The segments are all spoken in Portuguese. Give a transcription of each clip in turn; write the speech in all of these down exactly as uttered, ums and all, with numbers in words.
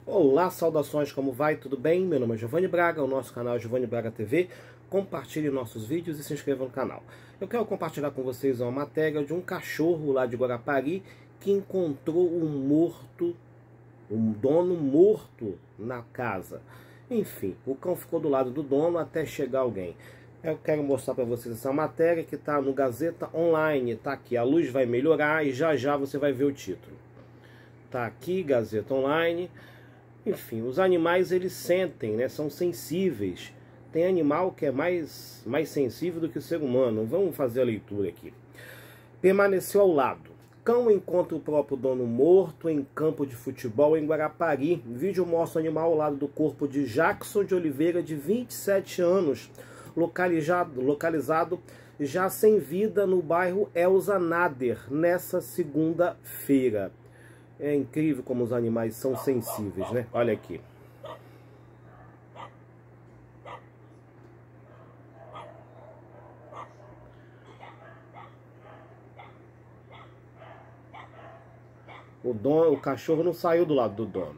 Olá, saudações, como vai? Tudo bem? Meu nome é Giovanni Braga, o nosso canal é Giovanni Braga T V. Compartilhe nossos vídeos e se inscreva no canal. Eu quero compartilhar com vocês uma matéria de um cachorro lá de Guarapari que encontrou um morto, um dono morto na casa. Enfim, o cão ficou do lado do dono até chegar alguém. Eu quero mostrar para vocês essa matéria que está no Gazeta Online. Tá aqui, a luz vai melhorar e já já você vai ver o título. Tá aqui, Gazeta Online. Enfim, os animais eles sentem, né? São sensíveis. Tem animal que é mais, mais sensível do que o ser humano. Vamos fazer a leitura aqui. Permaneceu ao lado. Cão encontra o próprio dono morto em campo de futebol em Guarapari. O vídeo mostra o animal ao lado do corpo de Jackson de Oliveira, de vinte e sete anos, localizado, localizado já sem vida no bairro Elza Nader, nessa segunda-feira. É incrível como os animais são sensíveis, né? Olha aqui. O dono, o cachorro não saiu do lado do dono.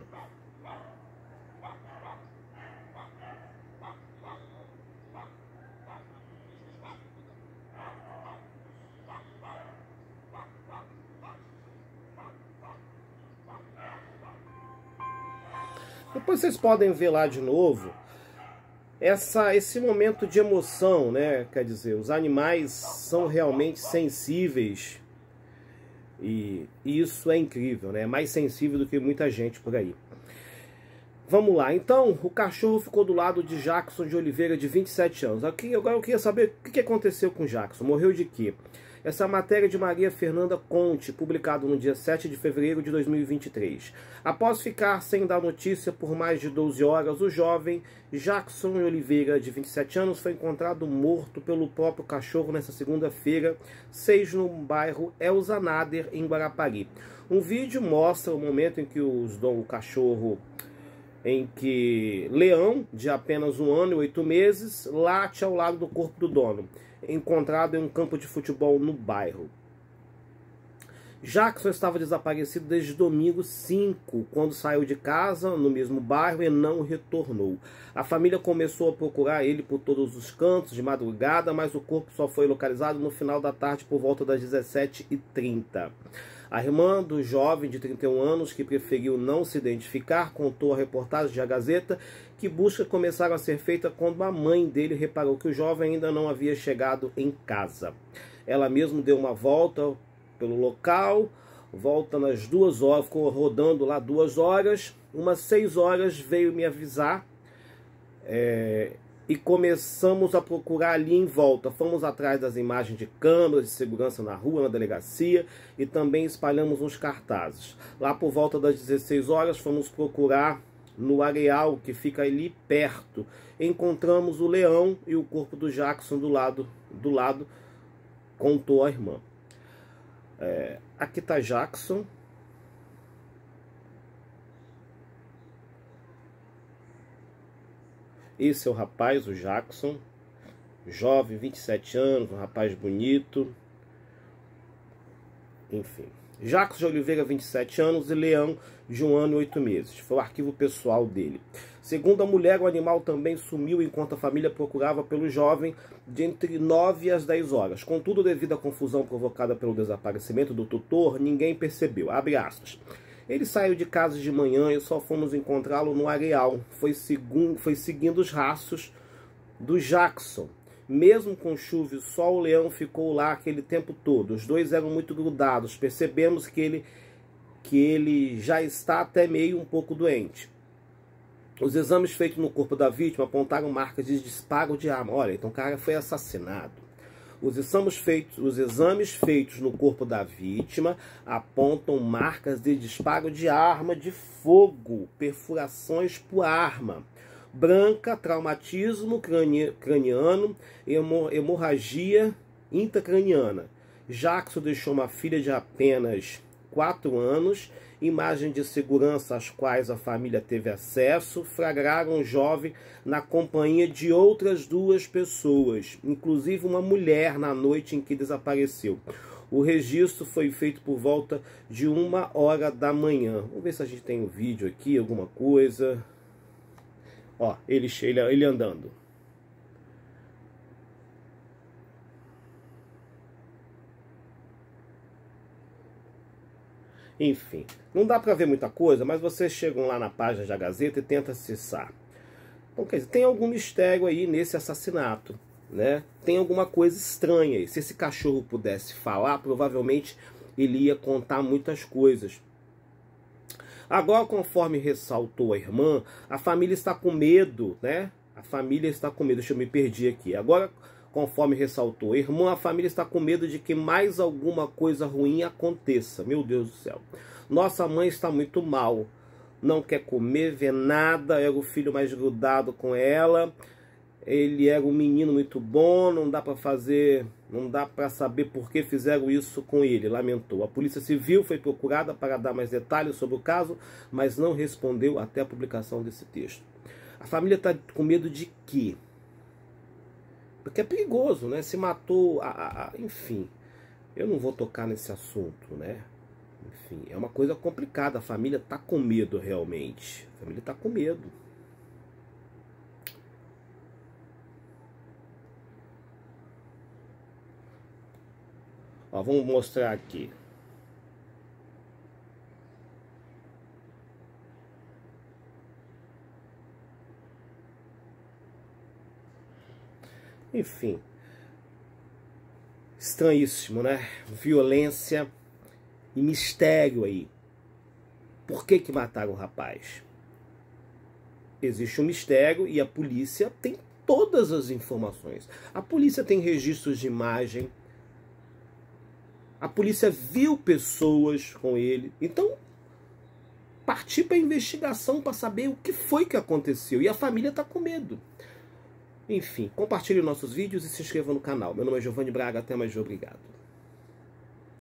Depois vocês podem ver lá de novo essa, esse momento de emoção, né? Quer dizer, os animais são realmente sensíveis e, e isso é incrível, né? É mais sensível do que muita gente por aí. Vamos lá, então o cachorro ficou do lado de Jackson de Oliveira, de vinte e sete anos. Aqui, agora eu queria saber o que aconteceu com Jackson, morreu de quê? Essa matéria de Maria Fernanda Conte, publicado no dia sete de fevereiro de dois mil e vinte e três. Após ficar sem dar notícia por mais de doze horas, o jovem Jackson Oliveira, de vinte e sete anos, foi encontrado morto pelo próprio cachorro nesta segunda-feira, seis, no bairro Elza Nader, em Guarapari. Um vídeo mostra o momento em que os, o cachorro, em que Leão, de apenas um ano e oito meses, late ao lado do corpo do dono, encontrado em um campo de futebol no bairro. Jackson estava desaparecido desde domingo cinco, quando saiu de casa no mesmo bairro e não retornou. A família começou a procurar ele por todos os cantos de madrugada, mas o corpo só foi localizado no final da tarde por volta das dezessete e trinta. A irmã do jovem de trinta e um anos, que preferiu não se identificar, contou à reportagem da Gazeta que buscas começaram a ser feitas quando a mãe dele reparou que o jovem ainda não havia chegado em casa. Ela mesma deu uma volta pelo local, volta nas duas horas, ficou rodando lá duas horas, umas seis horas veio me avisar, é, e começamos a procurar ali em volta. Fomos atrás das imagens de câmeras de segurança na rua, na delegacia, e também espalhamos uns cartazes. Lá por volta das dezesseis horas fomos procurar no areal que fica ali perto. Encontramos o Leão e o corpo do Jackson do lado, do lado, contou a irmã. É, aqui está Jackson. Esse é o rapaz, o Jackson, jovem, vinte e sete anos, um rapaz bonito. Enfim, Jackson de Oliveira, vinte e sete anos, e Leão, de um ano e oito meses. Foi o arquivo pessoal dele. Segundo a mulher, o animal também sumiu enquanto a família procurava pelo jovem de entre nove e as dez horas. Contudo, devido à confusão provocada pelo desaparecimento do tutor, ninguém percebeu. Abre aspas. Ele saiu de casa de manhã e só fomos encontrá-lo no areal. Foi, segundo, foi seguindo os rastros do Jackson. Mesmo com chuva e sol, o Leão ficou lá aquele tempo todo. Os dois eram muito grudados. Percebemos que ele, que ele já está até meio um pouco doente. Os exames feitos no corpo da vítima apontaram marcas de disparo de arma. Olha, então o cara foi assassinado. Os exames, feitos, os exames feitos no corpo da vítima apontam marcas de disparo de arma de fogo, perfurações por arma branca, traumatismo craniano, hemorragia intracraniana. Jackson deixou uma filha de apenas quatro anos. Imagens de segurança às quais a família teve acesso flagraram o jovem na companhia de outras duas pessoas, inclusive uma mulher, na noite em que desapareceu. O registro foi feito por volta de uma hora da manhã. Vamos ver se a gente tem um vídeo aqui, alguma coisa. Ó, ele, ele, ele andando. Enfim, não dá para ver muita coisa, mas vocês chegam lá na página da Gazeta e tentam acessar. Então, quer dizer, tem algum mistério aí nesse assassinato, né? Tem alguma coisa estranha aí. Se esse cachorro pudesse falar, provavelmente ele ia contar muitas coisas. Agora, conforme ressaltou a irmã, a família está com medo, né? A família está com medo. Deixa eu me perder aqui. Agora, conforme ressaltou a irmã, a família está com medo de que mais alguma coisa ruim aconteça. Meu Deus do céu. Nossa mãe está muito mal. Não quer comer, ver nada. Era o filho mais grudado com ela. Ele era um menino muito bom. Não dá para fazer... Não dá para saber por que fizeram isso com ele, lamentou. A Polícia Civil foi procurada para dar mais detalhes sobre o caso, mas não respondeu até a publicação desse texto. A família está com medo de quê? Porque é perigoso, né? Se matou, a, a, a, enfim, eu não vou tocar nesse assunto, né? Enfim, é uma coisa complicada. A família está com medo realmente. A família está com medo. Ó, vamos mostrar aqui. Enfim, estranhíssimo, né? Violência e mistério aí. Por que que mataram o rapaz? Existe um mistério e a polícia tem todas as informações. A polícia tem registros de imagem. A polícia viu pessoas com ele. Então, partir para a investigação para saber o que foi que aconteceu. E a família está com medo. Enfim, compartilhe nossos vídeos e se inscreva no canal. Meu nome é Giovanni Braga, até mais, obrigado.